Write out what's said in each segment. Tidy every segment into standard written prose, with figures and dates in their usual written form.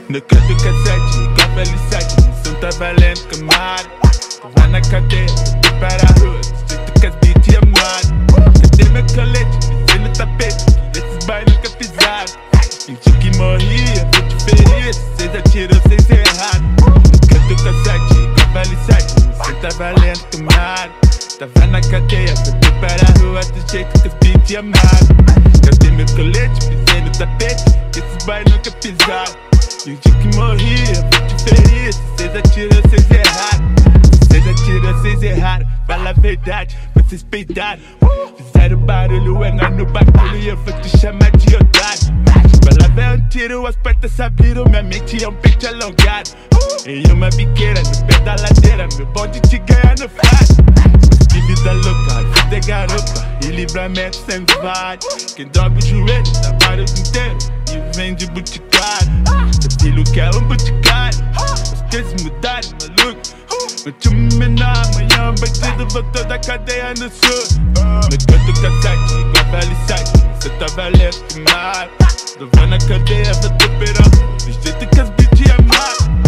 No canto cassete, igual L7, o som tá valendo camada. Vai na cadeia, vou para a rua, do jeito que as beats amaram. Cadê meu colete, pisei no tapete, que esses boys nunca pisaram. Fingi que morria, vou te ferir, cês atiram, cês erraram. No canto cassete, igual L7, o som tá valendo camada. Tava na cadeia, vou para a rua, do jeito que as beats amaram. Cadê meu colete, pisei no tapete, que esses boys nunca pisaram. Fingi que morria, vou te ferir, cês atiram, cês erraram. Cês atiram, cês erraram, fala a verdade, vocês peidaram. Fizeram barulho, é nós no bagulho e eu vou te chamar de otário. Vai lá ver um tiro, as portas se abriram, minha mente é um pente alongado. Em uma biqueira, no pé da ladeira, meu bonde te ganha no fácil. Que vida louca, vida é garupa e livramento sempre vale. Quem dobra o joelho, dá vários inteiros e vem de boticário. Seu filho quer um boticário, os coisas mudaram, maluco. Meu time menor, amanhã um bandido voltou da cadeia no sul. No canto cassete, igual L7, cê tá valendo queimado. Tô na cadeia, vou te operar, do jeito que as beats amaram.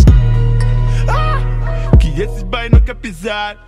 Que esses boys nunca pisaram.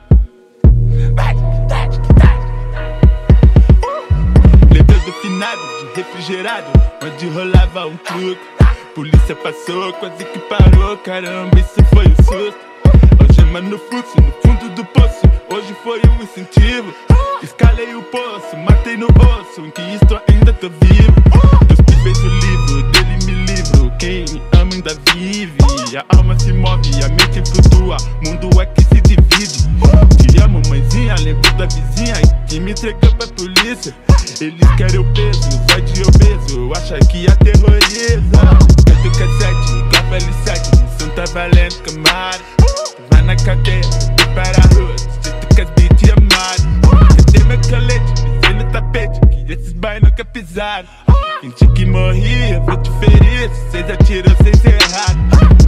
Lembra do finado de refrigerado, onde rolava um truque. Polícia passou, quase que parou, caramba, isso foi um susto. Algema no fluxo, no fundo do poço, hoje foi um incentivo. Escalei o poço, matei no osso, em que isto ainda tô vivo. Deus que fez o livro, dele me livro, quem me ama ainda vive. A alma se move, a mente flutua, mundo é que se divide. Te amo, mãezinha, lembro da vizinha que me entregou pra polícia. Eles querem o peso, só de obeso, acha que aterroriza. Canto cassete, igual L7, o som tá valendo camada. Vai na cadeia, vou para a rua, do jeito que as beats amaram. Cadê meu colete, pisei no tapete, que esses boys nunca pisaram. Fingi que morria, vou te ferir, cês atiram, cês erraram.